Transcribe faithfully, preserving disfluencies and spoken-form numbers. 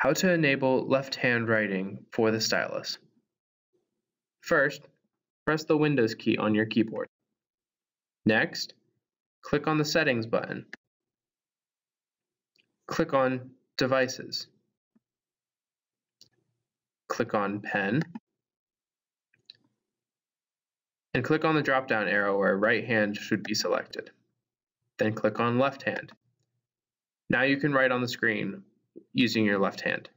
How to enable left-hand writing for the stylus. First, press the Windows key on your keyboard. Next, click on the Settings button. Click on Devices. Click on Pen. And click on the drop-down arrow where right hand should be selected. Then click on left hand. Now you can write on the screen using your left hand.